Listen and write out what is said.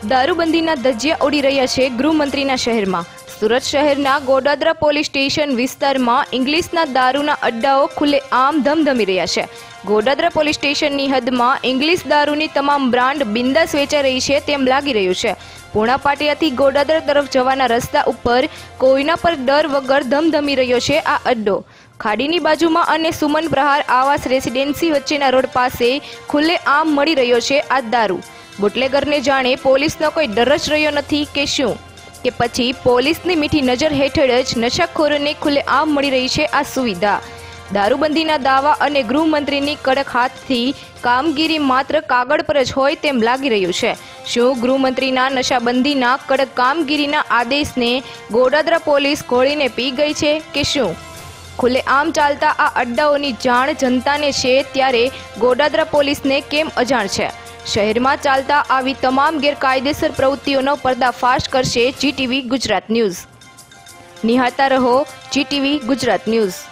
દારૂબંધીના ધજિયા ઉડી રહ્યા છે ગૃહમંત્રીના શહેરમાં। સુરત શહેરના ગોડાદરા પોલીસ સ્ટેશન વિસ્તારમાં ઇંગ્લિશના દારૂના અડ્ડાઓ ખુલ્લેઆમ ધમધમી રહ્યા છે। ગોડાદરા પોલીસ સ્ટેશનની હદમાં ઇંગ્લિશ દારૂની તમામ બ્રાન્ડ બિંદાસ વેચાઈ રહી છે તેમ લાગી રહ્યું છે। પૂણા પાટિયાથી ગોડાદરા તરફ જવાના રસ્તા ઉપર કોઈના પર ડર વગર ધમધમી રહ્યો છે આ અડ્ડો। ખાડીની બાજુમાં અને સુમન પ્રહાર આવાસ રેસિડેન્સી વચ્ચેના રોડ પાસે ખુલ્લેઆમ મળી રહ્યો છે આ દારૂ। બુટલેગરને જાણે પોલીસનો કોઈ ડર જ રહ્યો નથી કે શું, કે પછી પોલીસની મીઠી નજર હેઠળ જ નશાખોરોને ખુલ્લેઆમ મળી રહી છે આ સુવિધા। દારૂબંધીના દાવા અને ગૃહમંત્રીની કડક હાથથી કામગીરી માત્ર કાગળ પર જ હોય તેમ લાગી રહ્યું છે। શું ગૃહમંત્રીના નશાબંધીના કડક કામગીરીના આદેશને ગોડાદરા પોલીસ ઘોળીને પી ગઈ છે કે શું? ખુલ્લેઆમ ચાલતા આ અડ્ડાઓની જાણ જનતાને છે, ત્યારે ગોડાદરા પોલીસને કેમ અજાણ છે? શહેરમાં ચાલતા આવી તમામ ગેરકાયદેસર પ્રવૃત્તિઓનો પર્દાફાશ કરશે GTV ગુજરાત ન્યૂઝ। નિહાળતા રહો GTV ગુજરાત ન્યૂઝ।